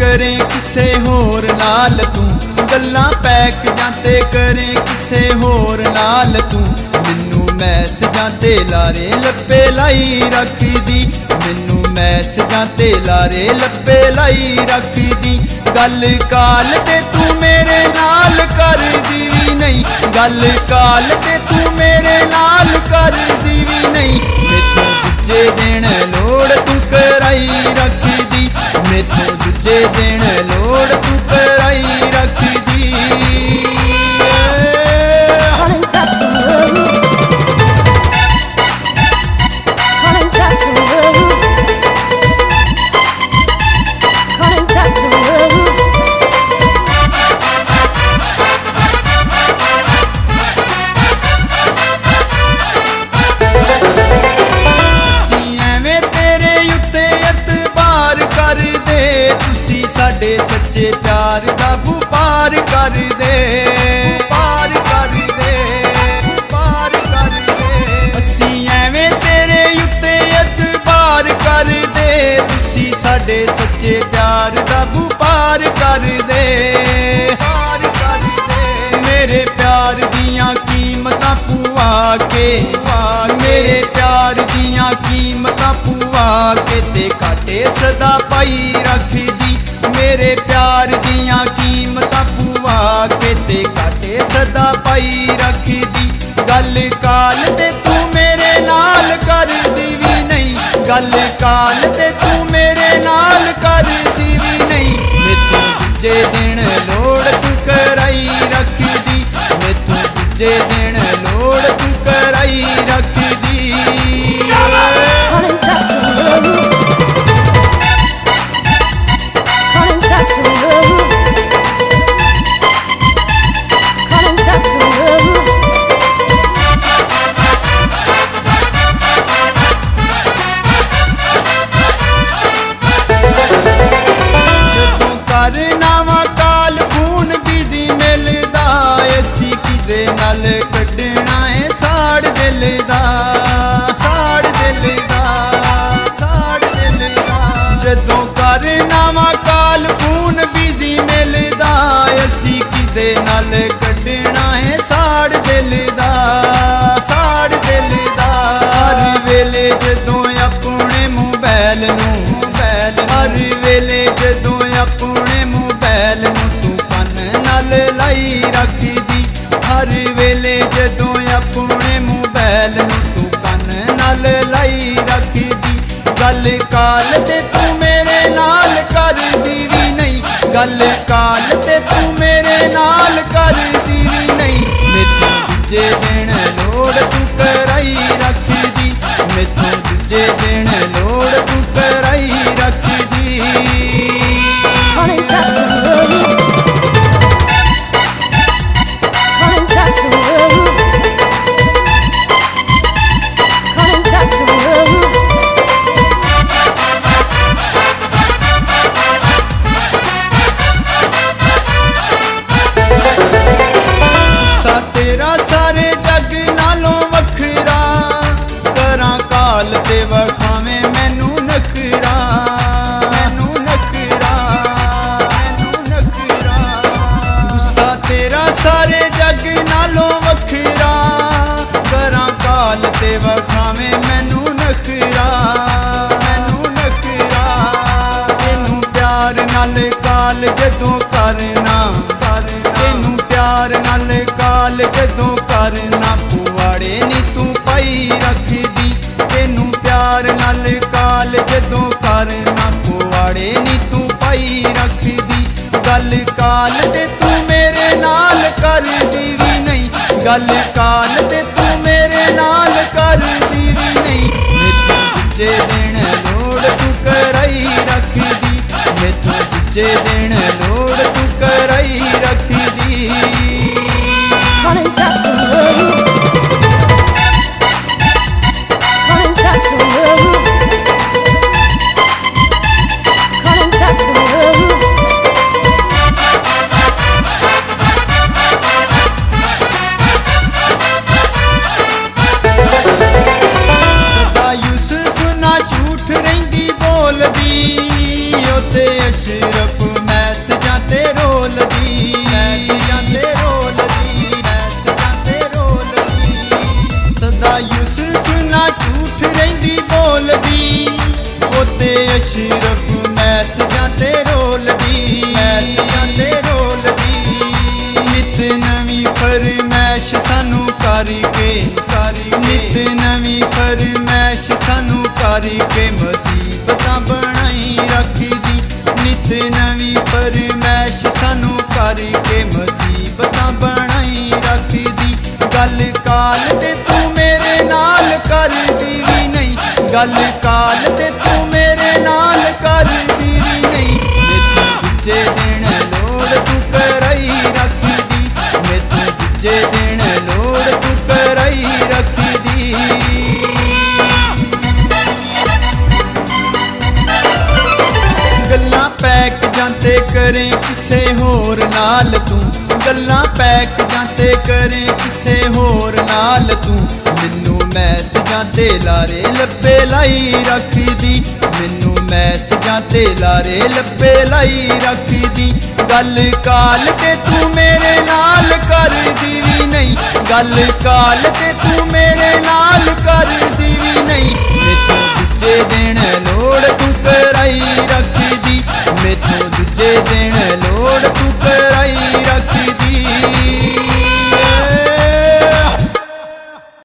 करें किसे होर नाल तू, गल्लां पैक जाते करें किसे होर नाल तू। मैनू मैसेजां ते लारे लब्बे लाई रखदी, मैनू मैसेजां ते लारे लब्बे लाई रखदी। गल काल ते तू मेरे नाल करदी भी नहीं, गल काल ते तू मेरे नाल करदी भी नहीं। मैथों दूजे दिन लोड़ तू कराई रखदी, मैथों दूजे दिन लोड़ तू कराई रखदी। साडे सच्चे प्यार दा व्यापार कर दे, व्यापार कर दे, व्यापार कर दे। असी एवें तेरे उत्ते एतबार कर दे, तुसी साडे सच्चे प्यार दा व्यापार कर दे, व्यापार कर दे। मेरे प्यार दियां कीमतां पुआ के, मेरे प्यार दियां कीमतां पुआ के ते काटे सदा पाई रखदी। मेरे प्यार दियां कीमतां पुआ के ते काटे सदा पाई रखदी। गल काल ते तू मेरे नाल करदी भी नहीं, गल काल ते तू मेरे नाल करदी भी नहीं। मैथों दूजे दिन लोड़ तू कराई रखदी, मैथों दूजे दिन लोड़ तू कराई रखदी। करनावा काल फोन बिजी मिलदा, ऐसी किदे नाल कड्डना है साड़ दिल दा, साड़ दिल दा, साड़ दिल दा। जदों करनावा काल फोन बिजी मिलदा, ऐसी किदे नाल कड्डना है साड़ दिल दा, साड़ दिल दा। हर वेले जदों अपने मोबाइल नूं, हर वेले जदों अपने मोबाइल नूं तू कन नाल लाई रखदी, हर वेले जदों अपने मोबाइल नूं तू कन नाल लाई रखदी। गल काल ते तू मेरे नाल करदी भी नहीं, गल काल ते तू मेरे नाल करदी भी नहीं। मैथों दूजे दिन लोड़ तू कराई रखदी, मैथों दूजे दिन लोड़ तू कराई रखदी। तेरा सारे जग नालों वखरा, करां काल ते वखावें मैनू नखरा, मैनू नखरा, मैनू नखरा। गुस्सा तेरा सारे जग नालों वखरा, करां काल ते वखावें मैनू नखरा, मैनू नखरा। तेनू प्यार नाल काल जदों करना, तेनू प्यार नाल काल जदों करना पुआड़े नी तू पाई रखदी। तेनू प्यार नाल काल जदों करना पुआड़े नी तू पाई रखदी। गल काल ते तू मेरे नाल करदी भी नहीं, गल काल ते तू मेरे नाल करदी भी नहीं। मैथों दूजे दिन लोड़ तू कराई रखदी, मैथों दूजे दिन लोड़ तू कराई रखदी। अशरफ सिर्फ मैसेजां ते रोलदी नित नवीं फरमैश सानू करके नित नवीं फरमैश सानू करके मुसीबतां बनाई रखदी नित नवीं फरमैश सानू करके मुसीबतां बनाई रखदी गल काल ते तू मेरे नाल करदी भी नहीं गल काल ते तू मेरे नाल करदी भी नहीं मैनू दूजे दिन लोड़ तू कराई रखदी मैनू दूजे दिन लोड़ तू कराई रखदी गल्लां पैक जाते करें किसे होर नाल तू गल्लां पैक जाते करें किसे होर नाल तू मैनू मैसेजां ते लारे लब्बे लाई रखदी मैनू मैसेजां ते लारे लब्बे लाई रखदी गल काल ते तू मेरे नाल करदी भी नहीं गल काल ते तू मेरे नाल